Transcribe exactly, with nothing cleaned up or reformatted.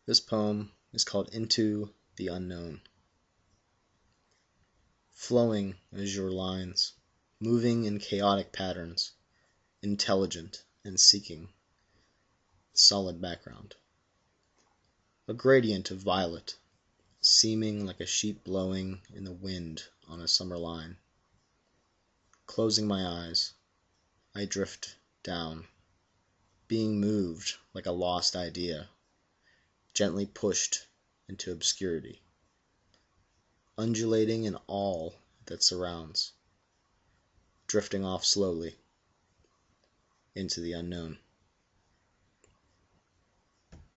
This poem is called Into the Unknown. Flowing azure lines, moving in chaotic patterns, intelligent and seeking. Solid background. A gradient of violet, seeming like a sheet blowing in the wind on a summer line. Closing my eyes, I drift down, being moved like a lost idea, gently pushed into obscurity, undulating in all that surrounds, drifting off slowly into the unknown.